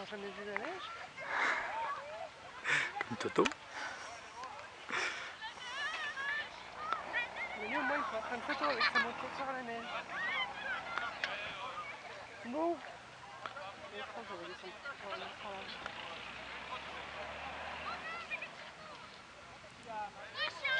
t'as jamais vu la neige? Comme Toto. Mais lui au moins il fait en train de photo avec sa moto sur la neige. Bon. Je crois que j'avais descendu. On va mettre par là.